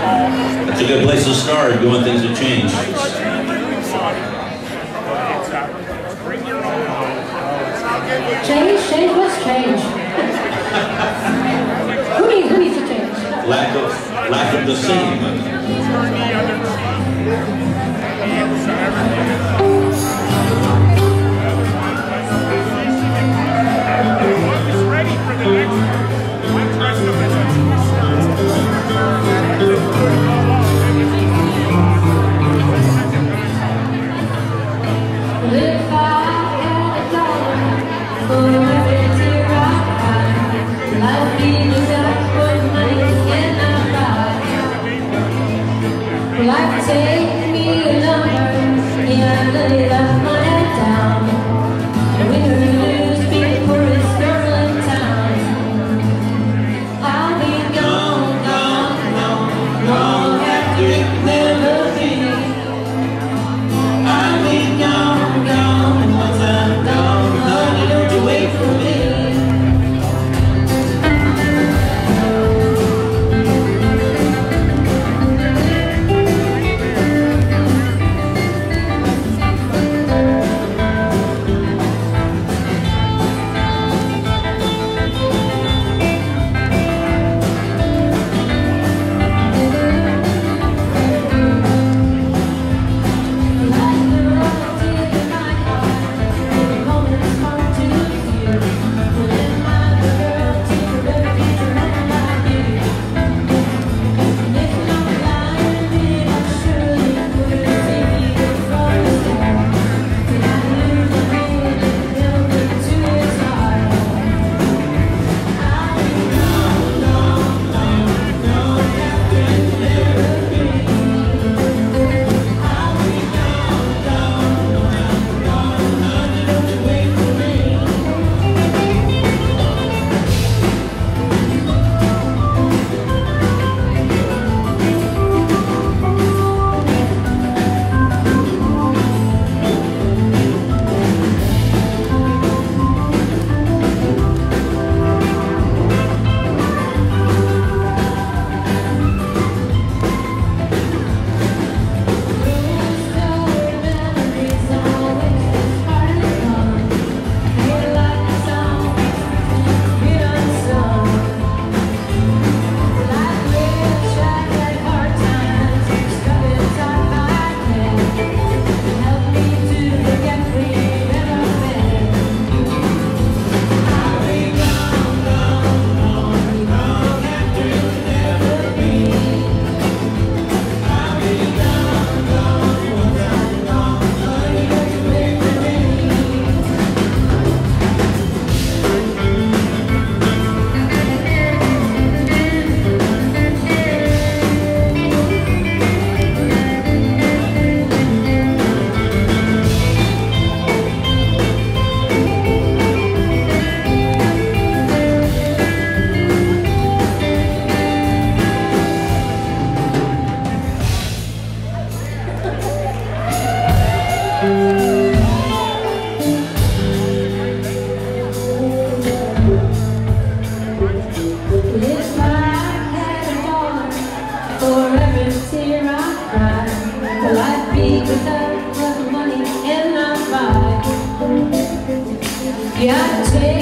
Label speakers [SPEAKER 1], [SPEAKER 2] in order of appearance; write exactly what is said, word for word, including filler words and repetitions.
[SPEAKER 1] That's a good place to start, going things have changed.
[SPEAKER 2] Change, change, what's change? who, needs, who needs to change?
[SPEAKER 1] Lack of, lack of the same.
[SPEAKER 3] Ready for the next one. I'm dressed up as
[SPEAKER 2] If I had a dollar for every tear I cry, I'd be the guy with money and I buy. Life take me a number, yeah, I laid off my head down. When you lose people, it's girl in town. I'll be gone, gone, gone, long after it never be. I'll be gone, gone, once I'm gone, honey, don't you wait for me. Yeah,